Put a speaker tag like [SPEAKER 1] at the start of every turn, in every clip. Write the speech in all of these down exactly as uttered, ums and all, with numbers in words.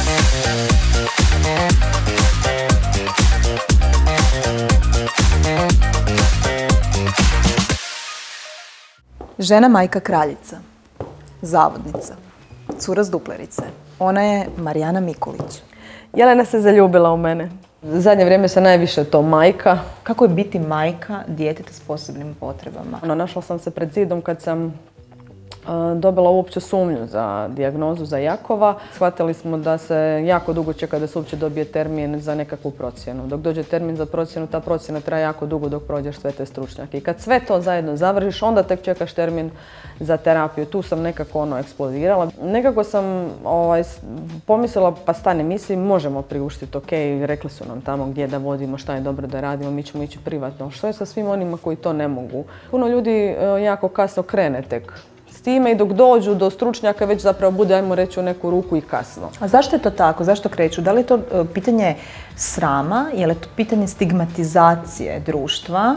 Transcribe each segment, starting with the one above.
[SPEAKER 1] Žena majka kraljica, zavodnica, cura s duplerice. Ona je Marijana Mikulić.
[SPEAKER 2] Jelena se zaljubila u mene. Zadnje vrijeme se najviše to majka.
[SPEAKER 1] Kako je biti majka djeteta s posebnim potrebama?
[SPEAKER 2] Ono, našla sam se pred zidom kad sam uh, dobila uopće sumnju za dijagnozu za Jakova. Shvatili smo da se jako dugo čeka da se uopće dobije termin za nekakvu procjenu. Dok dođe termin za procjenu, ta procjena traje jako dugo dok prođeš sve te stručnjake. I kad sve to zajedno završiš, onda tek čekaš termin za terapiju. Tu sam nekako ono eksplodirala. Nekako sam ovaj, pomislila, pa stane, mislim, možemo priuštiti, ok, rekli su nam tamo gdje da vodimo, šta je dobro da radimo, mi ćemo ići privatno. Što je sa svim onima koji to ne mogu? Puno ljudi jako kasno krene tek s time i dok dođu do stručnjaka već zapravo bude, ajmo reći, u neku ruku i kasno.
[SPEAKER 1] A zašto je to tako? Zašto kreću? Da li je to pitanje srama? Je li to pitanje stigmatizacije društva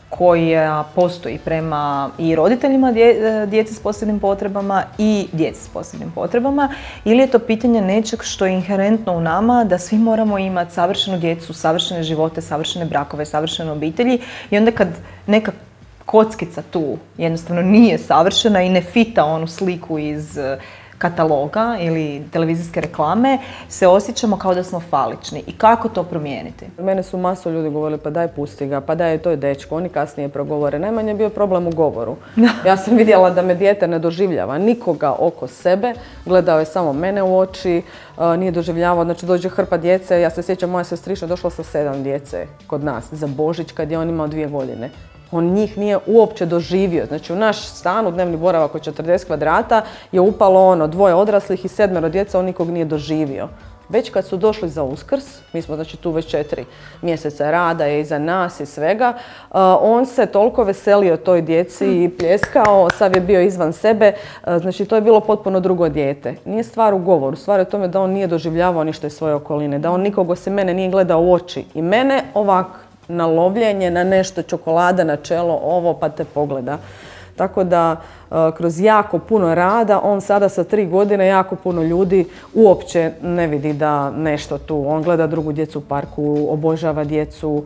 [SPEAKER 1] koja postoji prema i roditeljima dje, djece s posebnim potrebama i djece s posebnim potrebama, ili je to pitanje nečeg što je inherentno u nama, da svi moramo imati savršenu djecu, savršene živote, savršene brakove, savršene obitelji, i onda kad neka kockica tu jednostavno nije savršena i ne fita onu sliku iz kataloga ili televizijske reklame, se osjećamo kao da smo falični. I kako to promijeniti?
[SPEAKER 2] Mene su masu ljudi govorili, pa daj pusti ga, pa daj, to je dečko, oni kasnije progovore. Najmanje je bio problem u govoru. Ja sam vidjela da me dijete ne doživljava nikoga oko sebe, gledao je samo mene u oči, nije doživljavao, znači dođe hrpa djece. Ja se sjećam, moja sestrična došla sa sedam djece kod nas za Božić kad je on imao dvije godine. On njih nije uopće doživio. Znači u naš stan, u dnevni boravak od četrdeset kvadrata, je upalo ono dvoje odraslih i sedmero djeca, on nikog nije doživio. Već kad su došli za Uskrs, mi smo znači tu već četiri mjeseca rada je iza nas i svega, uh, on se toliko veselio toj djeci i pljeskao, sav je bio izvan sebe, uh, znači to je bilo potpuno drugo dijete. Nije stvar u govoru, stvar je u tome da on nije doživljavao ništa iz svoje okoline, da on nikog osim mene nije gledao u oči. I mene ovak na lovljenje, na nešto, čokolada na čelo, ovo pa te pogleda. Tako da kroz jako puno rada, on sada sa tri godine jako puno ljudi uopće ne vidi da nešto tu. On gleda drugu djecu u parku, obožava djecu.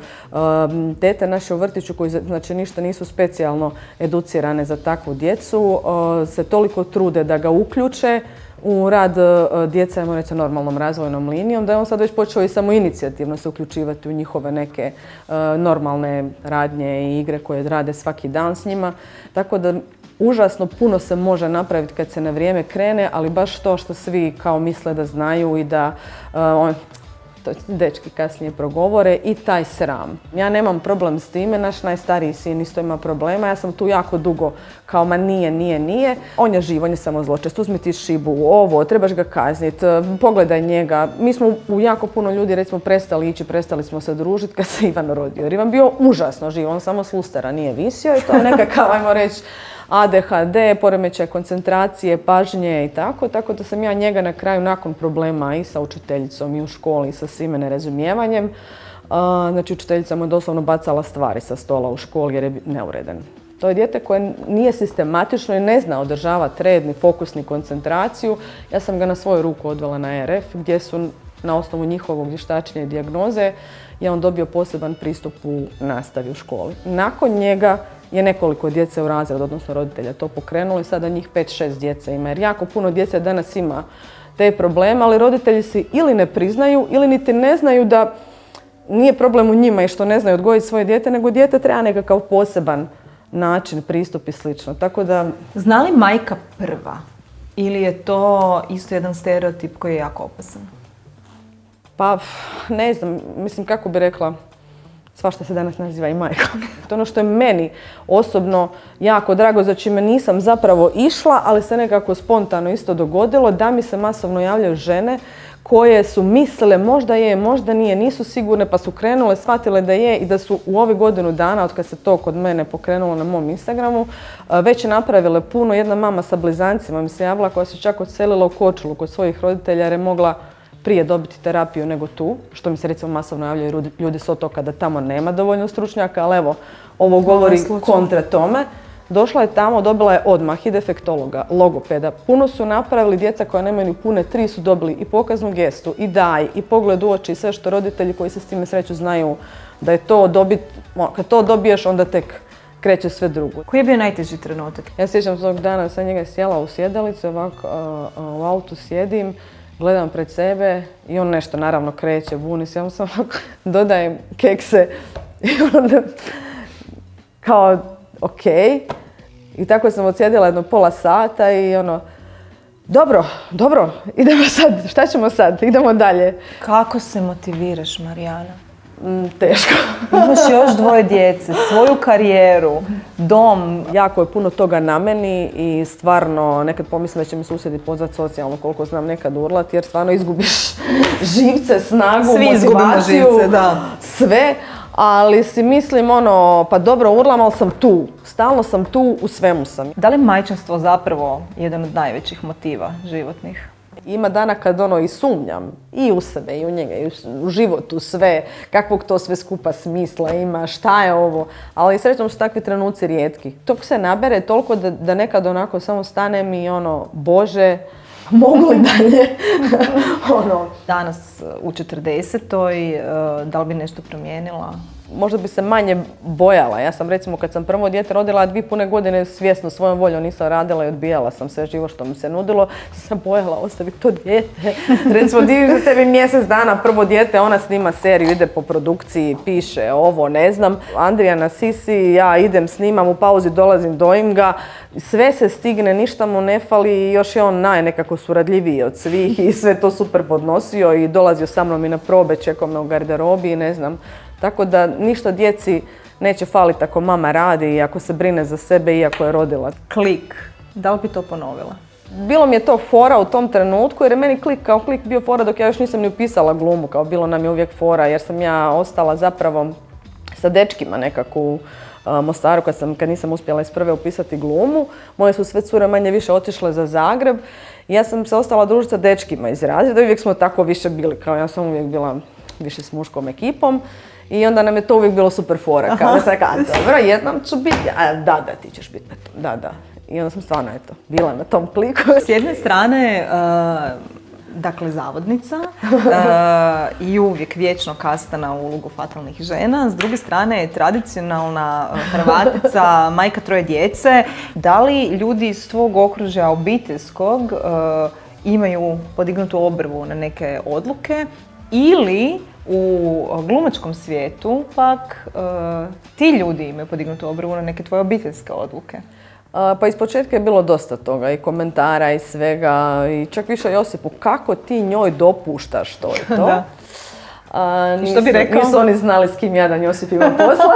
[SPEAKER 2] Tete naše u vrtiću koji znači ništa nisu specijalno educirane za takvu djecu, se toliko trude da ga uključe u rad djeca, ajmo reći, normalnom razvojnom linijom, da je on sad već počeo i samoinicijativno se uključivati u njihove neke uh, normalne radnje i igre koje rade svaki dan s njima. Tako da užasno puno se može napraviti kad se na vrijeme krene, ali baš to što svi kao misle da znaju i da uh, on, to dečki kasnije progovore i taj sram. Ja nemam problem s time, naš najstariji sin isto ima problema, ja sam tu jako dugo kao ma nije, nije, nije. On je živ, on je samo zločest, uzmi ti šibu, ovo, trebaš ga kazniti, pogledaj njega. Mi smo u jako puno ljudi recimo prestali ići, prestali smo se družiti kad se Ivan rodio. Jer Ivan bio užasno živ, on samo s lustera nije visio i to je nekakav, ajmo reći, A D H D, poremećaj koncentracije, pažnje i tako. Tako da sam ja njega na kraju nakon problema i sa učiteljicom i u školi i sa svime nerazumijevanjem. Znači učiteljica mu je doslovno bacala stvari sa stola u školi jer je neuredan. To je dijete koje nije sistematično i ne zna održavati red, ni fokus, ni koncentraciju. Ja sam ga na svoju ruku odvela na R F gdje su na osnovu njihovog vještačenja i dijagnoze je on dobio poseban pristup u nastavi u školi. Nakon njega je nekoliko djece u razredu, odnosno roditelja to pokrenulo i sada njih pet šest djece ima. Jer jako puno djece danas ima te probleme, ali roditelji si ili ne priznaju ili niti ne znaju da nije problem u njima i što ne znaju odgojiti svoje dijete, nego dijete treba nekakav poseban način, pristup i slično. Tako da...
[SPEAKER 1] Zna li majka prva ili je to isto jedan stereotip koji je jako opasan?
[SPEAKER 2] Pa ne znam, mislim kako bi rekla, svašta se danas naziva i majka. To je ono što je meni osobno jako drago, za čime nisam zapravo išla, ali se nekako spontano isto dogodilo da mi se masovno javljaju žene koje su mislile možda je, možda nije, nisu sigurne pa su krenule, shvatile da je i da su u ovih godinu dana od kad se to kod mene pokrenulo na mom Instagramu već napravile puno. Jedna mama sa blizancima mi se javila koja se čak odselila u Korčulu kod svojih roditelja jer je mogla prije dobiti terapiju nego tu, što mi se recimo masovno javljaju ljudi s otoka da tamo nema dovoljno stručnjaka, ali evo, ovo govori kontra tome. došla je tamo, dobila je odmah i defektologa, logopeda. Puno su napravili, djeca koja nemaju ni pune tri su dobili i pokaznu gestu, i daj, i pogled u oči, i sve što roditelji koji se s time sreću znaju da je to dobit, kad to dobiješ onda tek kreće sve drugo.
[SPEAKER 1] Koji je bio najteži trenutak?
[SPEAKER 2] Ja sjećam tog dana, sam njega sjela u sjedalicu, ovako u autu sjedim, gledam pred sebe i on nešto naravno kreće, buni se, ja sam ovako dodajem kekse i onda kao ok. I tako sam odsjedila jedno pola sata i ono, dobro, dobro, idemo sad, šta ćemo sad, idemo dalje.
[SPEAKER 1] Kako se motiviraš, Marijana?
[SPEAKER 2] Mm, teško.
[SPEAKER 1] Imaš još dvoje djece, svoju karijeru, dom.
[SPEAKER 2] Jako je puno toga na meni i stvarno nekad pomislim da će mi susjedi pozvati socijalno koliko znam nekad urlati jer stvarno izgubiš živce, snagu,
[SPEAKER 1] Svi
[SPEAKER 2] motivaciju,
[SPEAKER 1] živce, da.
[SPEAKER 2] Sve. Ali si mislim ono, pa dobro urlam, ali sam tu. Stalno sam tu, u svemu sam.
[SPEAKER 1] Da li je majčinstvo zapravo jedan od najvećih motiva životnih?
[SPEAKER 2] Ima dana kad ono i sumnjam i u sebe i u njega i u životu sve, kakvog to sve skupa smisla ima, šta je ovo, ali srećom su takvi trenuci rijetki. To se nabere toliko da, da nekad onako samo stanem i ono, Bože, mogu li dalje? ono.
[SPEAKER 1] Danas u četrdesetoj, da li bi nešto promijenila?
[SPEAKER 2] Možda bi se manje bojala. Ja sam recimo kad sam prvo dijete rodila, dvije pune godine svjesno svojom voljom nisam radila i odbijala sam sve živo što mi se nudilo. Sam bojala ostaviti to dijete. Recimo divim za tebi mjesec dana prvo dijete, ona snima seriju, ide po produkciji, piše ovo, ne znam. Andrija na sisi, ja idem, snimam, u pauzi dolazim, dojim ga. Sve se stigne, ništa mu ne fali i još je on naj nekako suradljiviji od svih i sve to super podnosio i dolazio sa mnom i na probe, čekao me u garderobi i ne znam. Tako da ništa djeci neće faliti ako mama radi i ako se brine za sebe iako je rodila.
[SPEAKER 1] Klik. Da li bi to ponovila?
[SPEAKER 2] Bilo mi je to fora u tom trenutku jer je meni klik kao klik bio fora dok ja još nisam ni upisala glumu, kao bilo nam je uvijek fora jer sam ja ostala zapravo sa dečkima nekako u Mostaru kad, sam, kad nisam uspjela iz prve upisati glumu. Moje su sve cure manje više otišle za Zagreb i ja sam se ostala družiti sa dečkima iz razreda i uvijek smo tako više bili, kao ja sam uvijek bila više s muškom ekipom. I onda nam je to uvijek bilo super fora, kao da sam rekao, dobro, jednom ću biti, a da, da, ti ćeš biti na tom, da, da. I onda sam stvarno, eto, bila na tom kliku.
[SPEAKER 1] S jedne strane, uh, dakle, zavodnica uh, i uvijek vječno kastana u ulogu fatalnih žena. S druge strane je tradicionalna Hrvatica, majka troje djece. Da li ljudi iz tvog okružja obiteljskog uh, imaju podignutu obrvu na neke odluke ili u glumačkom svijetu pak uh, ti ljudi imaju podignutu obrvu na neke tvoje obiteljske odluke?
[SPEAKER 2] Uh, pa iz početka je bilo dosta toga i komentara i svega i čak više Josipu, kako ti njoj dopuštaš to i to?
[SPEAKER 1] Da.
[SPEAKER 2] Uh, nisu,
[SPEAKER 1] što bi rekao?
[SPEAKER 2] Nisu oni znali s kim jadan Josip ima posla.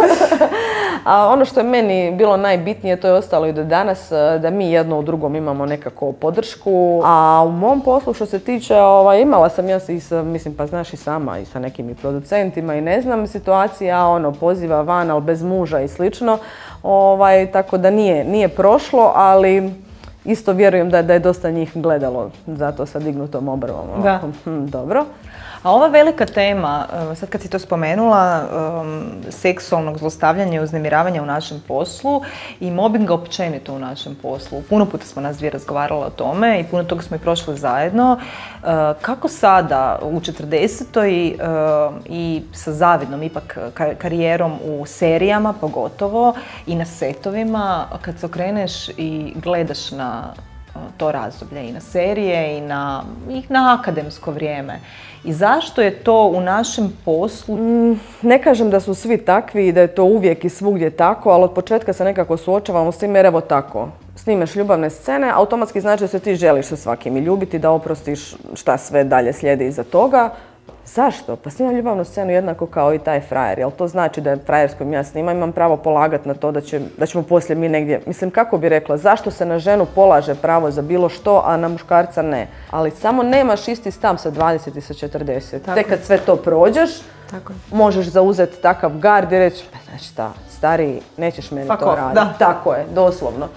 [SPEAKER 2] A ono što je meni bilo najbitnije, to je ostalo i do danas, da mi jedno u drugom imamo nekako podršku. A u mom poslu što se tiče, ovaj, imala sam ja i sa, mislim pa znaš i sama, i sa nekim i producentima i ne znam, situacija ono, poziva van, ali bez muža i slično. Ovaj, tako da nije, nije prošlo, ali isto vjerujem da, da je dosta njih gledalo zato sa dignutom obrvom.
[SPEAKER 1] Da.
[SPEAKER 2] Hm, dobro.
[SPEAKER 1] A ova velika tema, sad kad si to spomenula, um, seksualnog zlostavljanja i uznemiravanja u našem poslu i mobinga općenito u našem poslu. Puno puta smo nas dvije razgovarale o tome i puno toga smo i prošli zajedno. Uh, kako sada u četrdesetoj uh, i sa zavidnom ipak karijerom u serijama pogotovo i na setovima, kad se okreneš i gledaš na to razdoblje i na serije i na, i na akademsko vrijeme. I zašto je to u našem poslu?
[SPEAKER 2] Mm, ne kažem da su svi takvi i da je to uvijek i svugdje tako, ali od početka se nekako suočavamo s tim jer evo tako. Snimeš ljubavne scene, automatski znači da se ti želiš sa svakim i ljubiti, da oprostiš šta sve dalje slijedi iza toga. Zašto? Pa snimam ljubavnu scenu jednako kao i taj frajer. Jel to znači da je frajer s kojim ja snimam, imam pravo polagati na to da, će, da ćemo poslije mi negdje... Mislim, kako bi rekla, zašto se na ženu polaže pravo za bilo što, a na muškarca ne? Ali samo nemaš isti stav sa dvadeset i sa četrdeset. Tek kad sve to prođeš, tako možeš zauzeti takav gard i reći, pa znači šta, stariji, nećeš meni
[SPEAKER 1] Fuck
[SPEAKER 2] to
[SPEAKER 1] off,
[SPEAKER 2] raditi.
[SPEAKER 1] Da.
[SPEAKER 2] Tako je, doslovno.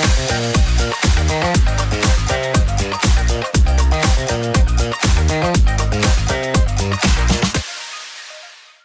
[SPEAKER 3] We'll be right back.